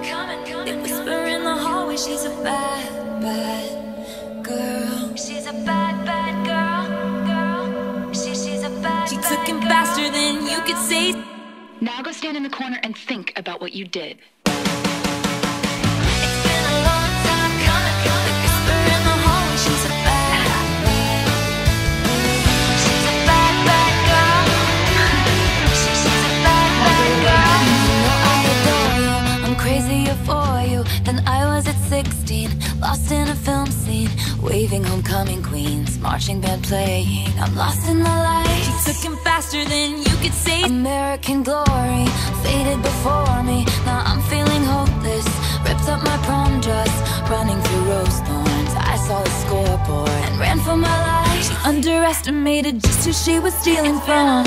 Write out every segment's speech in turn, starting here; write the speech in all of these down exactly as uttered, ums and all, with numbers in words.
They whisper in the hallway, she's a bad, bad girl. She's a bad, bad girl, girl. She, she's a bad, she took him faster than you could say. Now go stand in the corner and think about what you did. Lost in a film scene, waving homecoming queens, marching band playing. I'm lost in the light. She took him faster than you could say. American glory faded before me. Now I'm feeling hopeless. Ripped up my prom dress, running through rose thorns. I saw the scoreboard and ran for my life. She underestimated just who she was stealing from.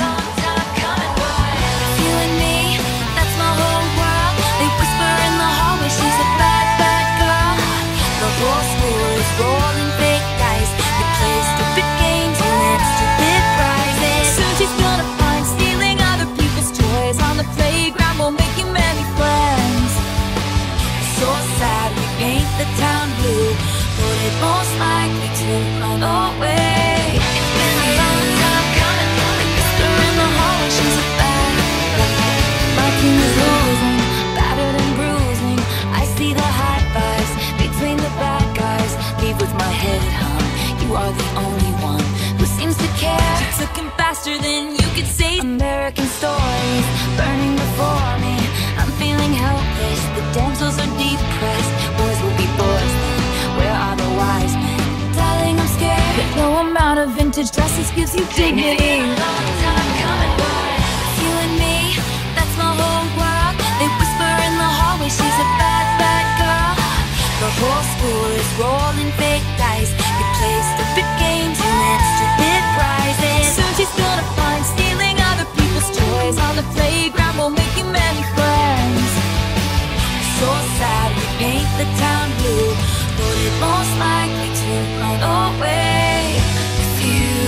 Feeling me, that's my whole world. They whisper in the hallway, she's a bad, bad girl. The whole school is rolling fake dice. They play stupid games and win stupid prizes. Soon she's gonna find stealing other people's toys on the playground won't make you many friends. It's so sad we paint the town blue, but it most likely to run away. It's been a long time coming. They whisper in the hallway, she's a bad girl. My team is losing, battered and bruising. I see the high fives between the bad guys. Leave with my head hung. You are the only one who seems to care. She took him faster than you could say. American stories burning before me. I'm feeling helpless. The damsels are depressed. Boys will be boys then. Where are the wise men? Darling, I'm scared, but no amount of vintage dresses gives you dignity. Long time coming, boy. You and me, that's my whole world. They whisper in the hallway, she's a bad, bad girl. The whole school is rolling fake dice. You play stupid games and win stupid prizes. Soon she's gonna find stealing other people's toys on the playground won't make you many friends. So sad we paint the town blue, but it most likely to run away with you.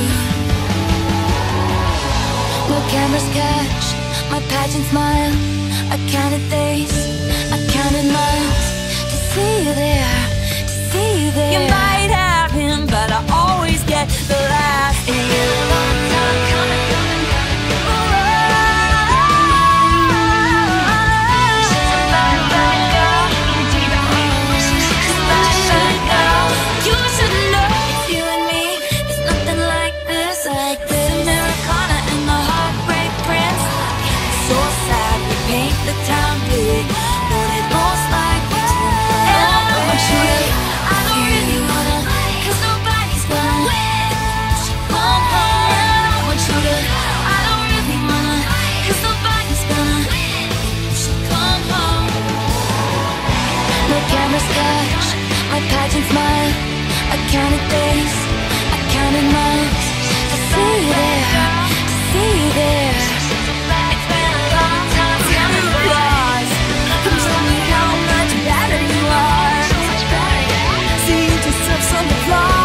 No cameras catch my pageant smile. I counted days, I counted miles to see you there, to see you there. You might have him, but I always get the last. It's been a long time coming, coming, coming. She's a bad, bad girl. She's a bad, bad girl. You should know it's you and me. There's nothing like this, like this. Americana and the Heartbreak Prince. It's so sad we paint the town blue, but it most likely to run away. I don't really wanna, 'cause nobody's gonna let you come home. I want you to, I don't really wanna, 'cause nobody's gonna let you come home. No cameras catch my pageant smile. I counted days, I counted miles to see you there, to see you there. It's been a long time coming, boys. Come tell me how much better you are. See, you just have some flaws.